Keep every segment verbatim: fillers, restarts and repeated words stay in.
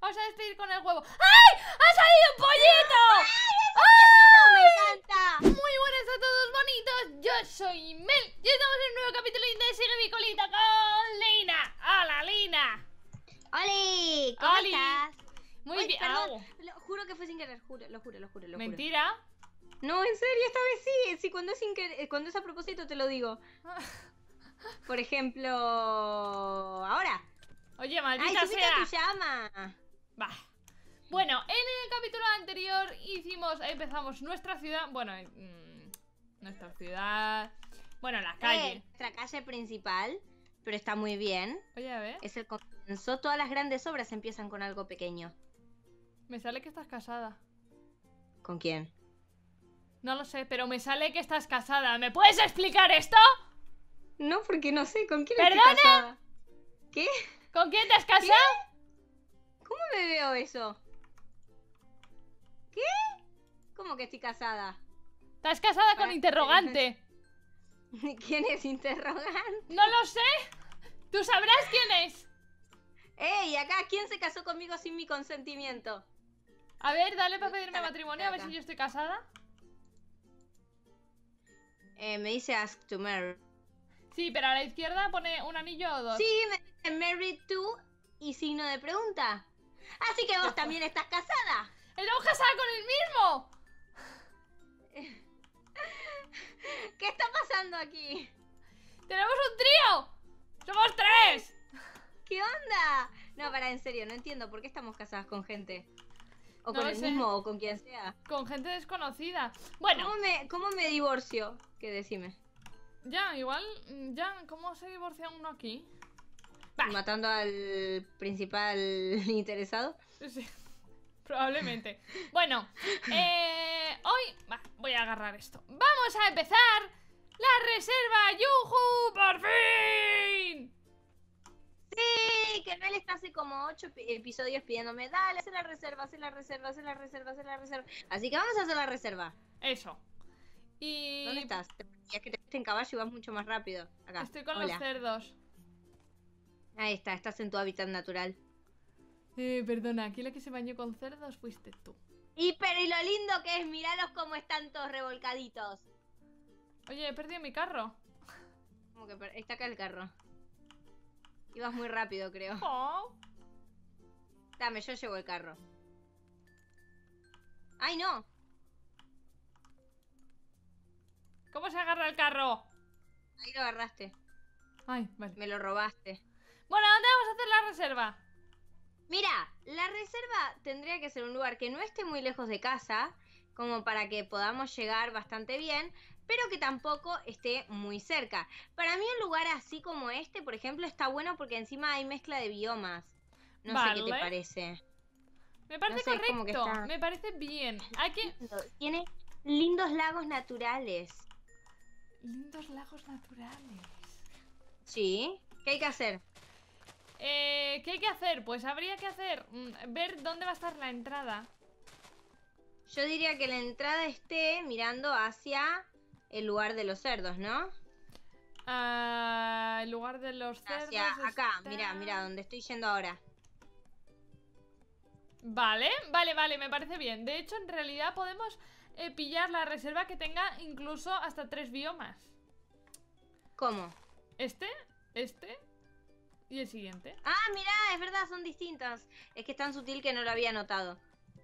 Vamos a despedir con el huevo. ¡Ay! ¡Ha salido un pollito! ¡Ah! ¡Me encanta! Muy buenas a todos, bonitos. Yo soy Mel y estamos en un nuevo capítulo de Sigue mi colita con Lina. ¡Hola, Lina! ¡Oli! ¿Cómo ¡Oli! estás? Muy Uy, bien. perdón, Au. lo juro que fue sin querer, juro, lo juro, lo juro, lo juro. Mentira. No, en serio, esta vez sí, sí, cuando es sin querer, cuando es a propósito te lo digo. Por ejemplo, ahora. Oye, ¡Ay, maldita subiste sea. a tu llama! Va. Bueno, en el capítulo anterior hicimos, empezamos nuestra ciudad, bueno, mmm, nuestra ciudad, bueno, la calle. Eh, nuestra calle principal, pero está muy bien. Oye, a ver, Es el comienzo, todas las grandes obras empiezan con algo pequeño. me sale que estás casada. ¿Con quién? No lo sé, pero me sale que estás casada. ¿Me puedes explicar esto? No, porque no sé, ¿con quién ¿Perdona? estoy casada? ¿Qué? ¿Con quién te has casado? ¿Cómo me veo eso? ¿Qué? ¿Cómo que estoy casada? Estás casada con Ah, interrogante. ¿Quién es interrogante? No lo sé. Tú sabrás quién es. ¡Ey! Acá, ¿quién se casó conmigo sin mi consentimiento? A ver, dale para pedirme Acá, matrimonio, a ver acá. si yo estoy casada. Eh, me dice ask to marry. Sí, pero a la izquierda pone un anillo o dos. Sí, me dice married to y signo de pregunta. Así que vos también estás casada. ¡Estamos casadas con el mismo! ¿Qué está pasando aquí? ¡Tenemos un trío! ¡Somos tres! ¿Qué onda? No, para, en serio, no entiendo por qué estamos casadas con gente. O No con lo el sé. mismo, o con quien sea. Con gente desconocida. Bueno, ¿Cómo me, cómo me divorcio? ¿Qué decime? ya, igual, ya, ¿cómo se divorcia uno aquí? Va. ¿Matando al principal interesado? Sí, probablemente. Bueno, eh, hoy va, voy a agarrar esto. Vamos a empezar la reserva. ¡Yujú! ¡Por fin! Sí, que Mel está hace como ocho episodios pidiéndome, dale, haz la reserva, haz la reserva, haz la reserva, haz la reserva. Así que vamos a hacer la reserva. Eso. Y... ¿Dónde estás? Es que te fuiste en caballo y vas mucho más rápido. Acá. Estoy con Hola. los cerdos. Ahí está, estás en tu hábitat natural. Eh, perdona, aquí la que se bañó con cerdos fuiste tú. Y pero y lo lindo que es, míralos cómo están todos revolcaditos. Oye, he perdido mi carro. Como que per- está acá el carro. Ibas muy rápido, creo. Oh. Dame, yo llevo el carro. ¡Ay, no! ¿Cómo se agarra el carro? Ahí lo agarraste. Ay, vale. Me lo robaste. Bueno, ¿dónde vamos a hacer la reserva? Mira, la reserva tendría que ser un lugar que no esté muy lejos de casa, como para que podamos llegar bastante bien, pero que tampoco esté muy cerca. Para mí un lugar así como este, por ejemplo, está bueno porque encima hay mezcla de biomas. No sé qué te Vale. parece. Me parece No sé, es como que correcto. está- Me parece bien. Hay que... Tiene lindos lagos naturales. Lindos lagos naturales. Sí. ¿Qué hay que hacer? Eh, ¿qué hay que hacer? Pues habría que hacer... mm, ver dónde va a estar la entrada. Yo diría que la entrada esté mirando hacia el lugar de los cerdos, ¿no? Ah, el lugar de los cerdos Hacia acá, está- mira, mira, donde estoy yendo ahora. Vale, vale, vale, me parece bien. De hecho, en realidad podemos eh, pillar la reserva que tenga incluso hasta tres biomas. ¿Cómo? Este, este y el siguiente. Ah, mirá, es verdad, son distintas. Es que es tan sutil que no lo había notado.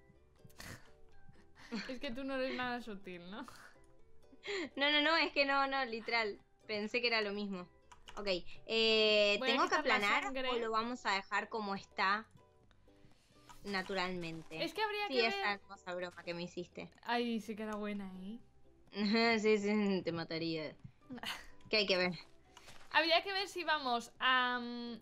Es que tú no eres nada sutil, ¿no? No, no, no, es que no, no, literal. Pensé que era lo mismo. Ok, eh, Voy a ¿tengo que quitar la aplanar sangre. o lo vamos a dejar como está naturalmente? Es que habría Sí, que esa ver... hermosa broma que me hiciste. Ay, sí que era buena, ¿eh? Sí, sí, te mataría. ¿Qué hay que ver? Habría que ver si vamos a... mm,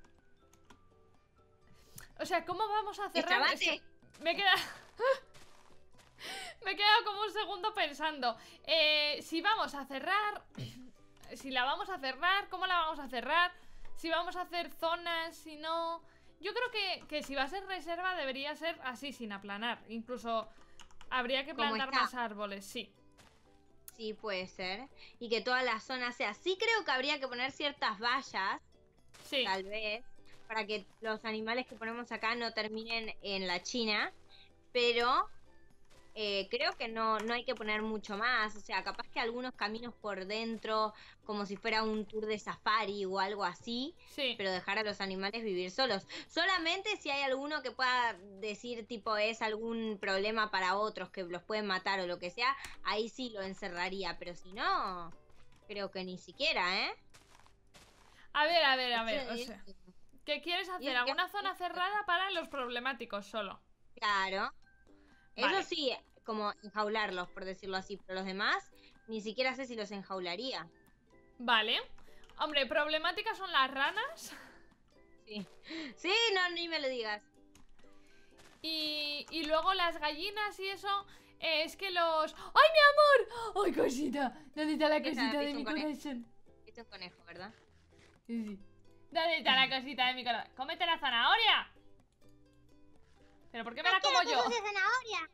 O sea, ¿cómo vamos a cerrar? Es ¡Destrabate! que me queda... Me he quedado como un segundo pensando. Eh, si vamos a cerrar... Si la vamos a cerrar, ¿cómo la vamos a cerrar? Si vamos a hacer zonas, si no... Yo creo que, que si va a ser reserva debería ser así, sin aplanar. Incluso habría que ¿Cómo plantar está? más árboles, sí. Sí, puede ser. Y que toda la zona sea. Sí, creo que habría que poner ciertas vallas, Sí, tal vez, para que los animales que ponemos acá no terminen en la China, pero eh, creo que no, no hay que poner mucho más. O sea, capaz que algunos caminos por dentro, como si fuera un tour de safari o algo así, Sí. pero dejar a los animales vivir solos. Solamente si hay alguno que pueda decir, tipo, es algún problema para otros, que los pueden matar o lo que sea, ahí sí lo encerraría, pero si no, creo que ni siquiera, ¿eh? A ver, a ver, a ver, o Sí, sea, ¿qué quieres Y hacer? es que- ¿Alguna zona cerrada para los problemáticos solo? Claro. Vale. Eso sí, como enjaularlos, por decirlo así, pero los demás ni siquiera sé si los enjaularía. Vale. Hombre, problemáticas son las ranas. Sí, sí, no, ni me lo digas. Y, y luego las gallinas y eso. eh, es que los... ¡Ay, mi amor! ¡Ay, cosita! ¿Dónde está la ¿Qué cosita tal? de ¿Viste mi un conejo? corazón? Esto es un conejo, ¿verdad? Sí, sí. ¿Dónde está la cosita de mi corazón? ¡Cómete la zanahoria! ¿Pero por qué me la como yo? zanahoria!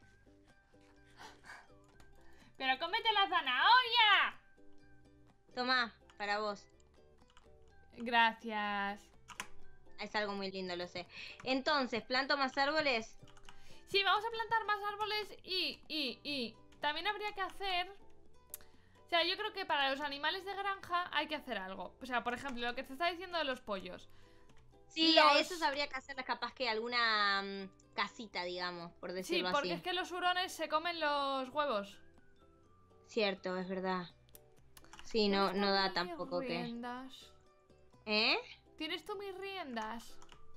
¡Pero cómete la zanahoria! Toma, para vos. Gracias. Es algo muy lindo, lo sé. Entonces, ¿planto más árboles? Sí, vamos a plantar más árboles y, y, y también habría que hacer... O sea, yo creo que para los animales de granja hay que hacer algo. O sea, por ejemplo, lo que te está diciendo de los pollos. Sí, Los- a esos habría que hacerles capaz que alguna mm, casita, digamos, por Sí, decirlo porque así. es que los hurones se comen los huevos. Cierto, es verdad. Sí, no, ¿Tienes no tú da mis tampoco que... riendas? ¿Eh? ¿Tienes tú mis riendas?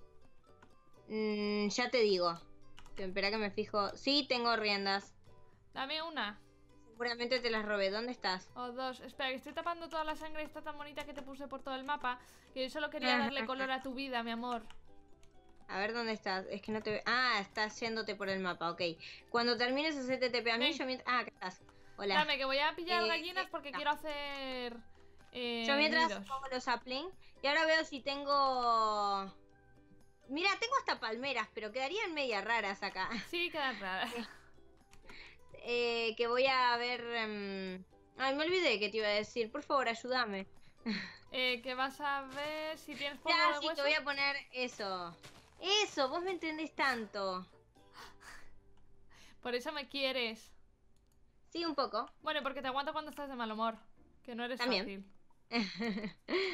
Mm, ya te digo. Espera que me fijo. Sí, tengo riendas. Dame una Seguramente te las robé. ¿Dónde estás? o dos. Espera, que estoy tapando toda la sangre esta tan bonita que te puse por todo el mapa. Que yo solo quería darle color a tu vida, mi amor. A ver dónde estás. Es que no te veo. Ah, estás yéndote por el mapa, ok. Cuando termines, hacete T P a mí. Ven. Yo mientras... Ah, acá estás. Hola. Dame, que voy a pillar Eh, gallinas porque esta. quiero hacer eh, Yo mientras nidos. pongo los saplings. Y ahora veo si tengo... Mira, tengo hasta palmeras, pero quedarían media raras acá. Sí, quedan raras. Eh, que voy a ver... em, Ay, me olvidé que te iba a decir. Por favor, ayúdame. Eh, que vas a ver si tienes polvo Ya, de sí, hueso. te voy a poner eso. Eso, vos me entendés tanto. Por eso me quieres. Sí, un poco. Bueno, porque te aguanto cuando estás de mal humor. Que no eres También. fácil.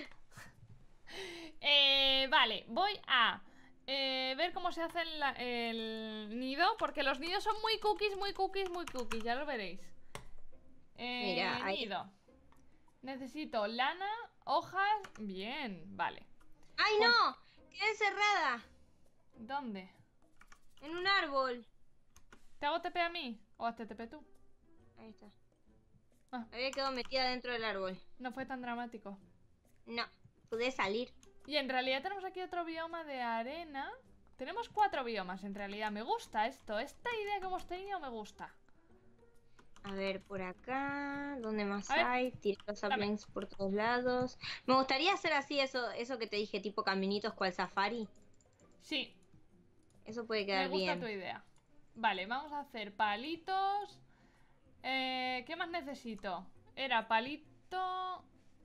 Eh, vale, voy a eh, ver cómo se hace el, el nido. Porque los nidos son muy cookies, muy cookies, muy cookies. Ya lo veréis. Eh, Mira, ahí. nido. Necesito lana, hojas. Bien, vale. ¡Ay, Pues- no! Quedé encerrada ¿Dónde? en un árbol. ¿Te hago T P a mí? ¿O hazte T P tú? Ahí está. Ah. Había quedado metida dentro del árbol. No fue tan dramático. No, pude salir. Y en realidad tenemos aquí otro bioma de arena. Tenemos cuatro biomas en realidad. Me gusta esto. Esta idea que hemos tenido me gusta. A ver, por acá. ¿Dónde más A ver, hay? Tiré los dame. saplings por todos lados. Me gustaría hacer así eso, eso que te dije, tipo caminitos cual safari. Sí, Eso puede me quedar gusta bien. tu idea. Vale, vamos a hacer palitos. Eh, ¿Qué más necesito? Era palito...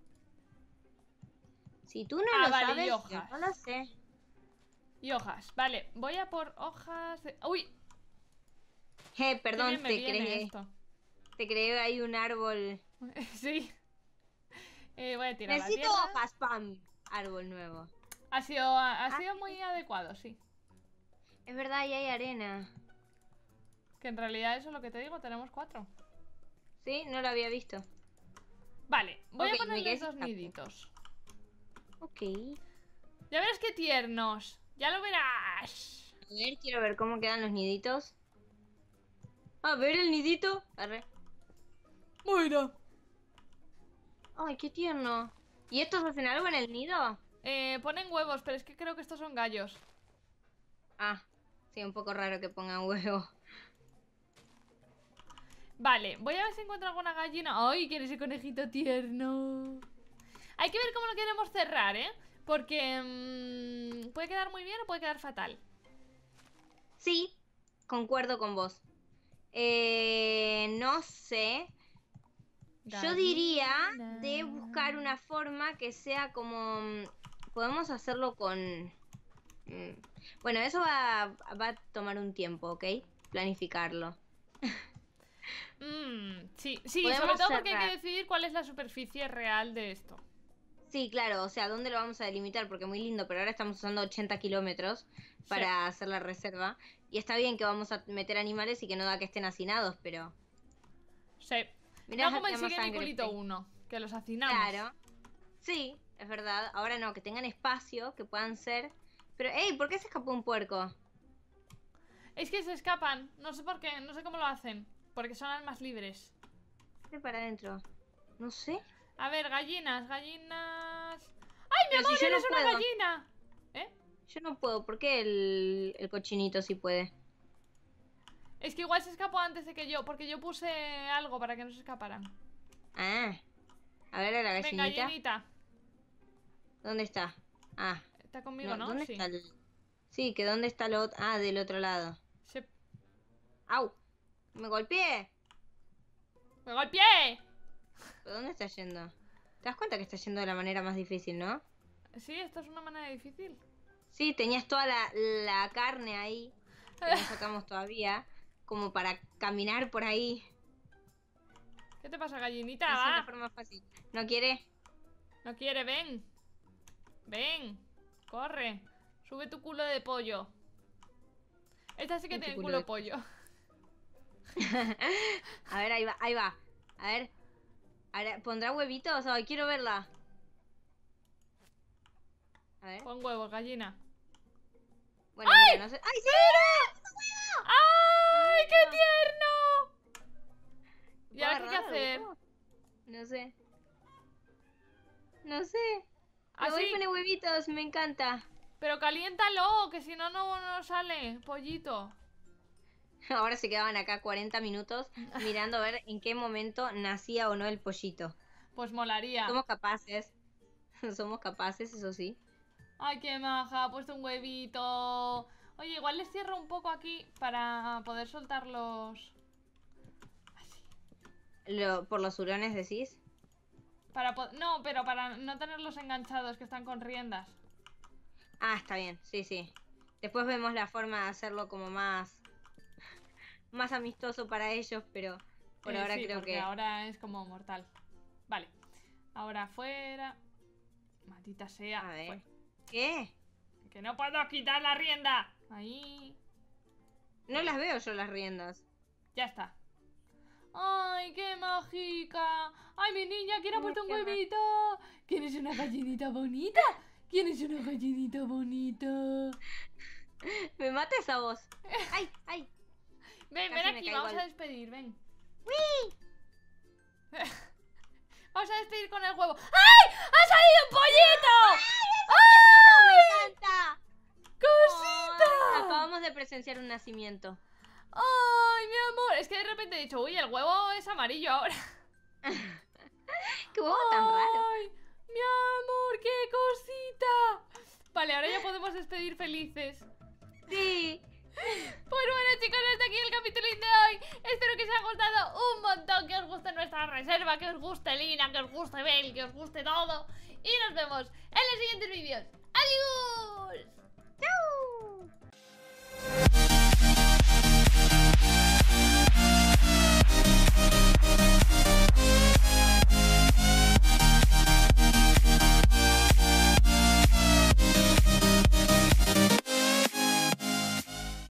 Si tú no Ah, lo vale, y sabes, yo hojas. no lo sé. Y hojas. Vale, voy a por hojas de... ¡Uy! Eh, Qué perdón, bien me te viene creé. esto. Te creé ahí un árbol. Sí. Eh, voy a tirar la Necesito tierra. hojas, pam. Árbol nuevo. Ha sido, ha Ah. sido muy adecuado, sí. Es verdad, ahí hay arena. Que en realidad eso es lo que te digo, tenemos cuatro. Sí, no lo había visto. Vale, voy Ok, a me ponerles quedé dos sin saco. niditos. Ok. Ya verás qué tiernos. Ya lo verás. A ver, quiero ver cómo quedan los niditos. A ver el nidito. Arre. Bueno. Ay, qué tierno. ¿Y estos hacen algo en el nido? Eh, ponen huevos, pero es que creo que estos son gallos. Ah, sí, un poco raro que pongan huevo. Vale, voy a ver si encuentro alguna gallina. ¡Ay, quiere ese conejito tierno! Hay que ver cómo lo queremos cerrar, ¿eh? Porque mmm, puede quedar muy bien o puede quedar fatal. Sí, concuerdo con vos. Eh, no sé. Yo diría de buscar una forma que sea como... mm, Podemos hacerlo con... Mm. Bueno, eso va, va a tomar un tiempo, ¿ok? Planificarlo. Mm, sí, sí, Podemos sobre todo porque hay cerrar. que decidir cuál es la superficie real de esto. Sí, claro, o sea, ¿dónde lo vamos a delimitar? Porque muy lindo, pero ahora estamos usando ochenta kilómetros Sí, para hacer la reserva. Y está bien que vamos a meter animales y que no da que estén hacinados, pero... sí. Mirá, No como en tenemos Sigue sangre, Niculito Frey. uno, que los hacinamos. Claro, sí, es verdad. Ahora no, que tengan espacio, que puedan ser... Pero, ey, ¿por qué se escapó un puerco? Es que se escapan, no sé por qué, no sé cómo lo hacen. Porque son almas libres. ¿Qué para adentro? No sé. A ver, gallinas, gallinas... ¡Ay, mi Pero amor, si yo no eres una puedo. gallina! ¿Eh? Yo no puedo, ¿por qué el, el cochinito sí puede? Es que igual se escapó antes de que yo, porque yo puse algo para que no se escaparan. Ah, a ver a la Ven, gallinita. gallinita. ¿Dónde está? Ah, Está conmigo, ¿no? ¿dónde Sí. está el...? Sí, que ¿dónde está lo otro? Ah, del otro lado. Se... ¡Au! ¡Me golpeé! ¡Me golpeé! ¿Pero dónde está yendo? ¿Te das cuenta que está yendo de la manera más difícil, no? Sí, esto es una manera difícil. Sí, tenías toda la, la carne ahí, que no sacamos todavía, como para caminar por ahí. ¿Qué te pasa, gallinita? Es una Va. forma fácil. ¿No quiere? No quiere, ven. Ven. Corre. Sube tu culo de pollo. Esta sí que Tu tiene culo culo de de pollo. A ver, ahí va, ahí va. A ver. Ahora, ¿pondrá huevitos? Ay, quiero verla. A ver. Pon huevos, gallina. Bueno, mira, no sé. ¡Ay, sí! ¡Ay, qué Mira. tierno! ¿Y ¿Puedo ahora qué hay que agarrar hacer? algo? No sé. No sé. ¿Ah, Le voy sí? a poner huevitos, me encanta. Pero caliéntalo, que si no, no no sale, pollito. Ahora se quedaban acá cuarenta minutos mirando a ver en qué momento nacía o no el pollito. Pues molaría. Somos capaces. Somos capaces, eso sí. Ay, qué maja, ha puesto un huevito. Oye, igual les cierro un poco aquí para poder soltarlos. Así. Lo, ¿por los hurones decís? Para po- no, pero para no tenerlos enganchados, que están con riendas. Ah, está bien, sí, sí. Después vemos la forma de hacerlo como más... más amistoso para ellos, pero por Eh, ahora sí, creo porque que... ahora es como mortal. Vale. Ahora afuera. Maldita sea. A ver. Fue- ¿Qué? Que no puedo quitar la rienda. Ahí. No las veo yo las riendas. Ya está. ¡Ay, qué mágica! ¡Ay, mi niña! ¿Quién ha Ay, puesto un qué ma- huevito? ¿Quién es una gallinita bonita? ¿Quién es una gallinita bonita? Me mata esa voz. ¡Ay, ay! Ven, Casi ven me aquí, caigo vamos a al- despedir, ven. Vamos a despedir con el huevo. ¡Ay! ¡Ha salido un pollito! ¡Ay! ¡Me encanta! ¡Cosita! Ay, acabamos de presenciar un nacimiento. ¡Ay, mi amor! Es que de repente he dicho, uy, el huevo es amarillo ahora. ¡Qué huevo tan raro! ¡Ay! ¡Mi amor, qué cosita! Vale, ahora ya podemos despedir felices. Sí. Pues bueno, chicos, hasta aquí el capítulo de hoy. Espero que os haya gustado un montón, que os guste nuestra reserva, que os guste Lina, que os guste Bel, que os guste todo. Y nos vemos en los siguientes vídeos. ¡Adiós!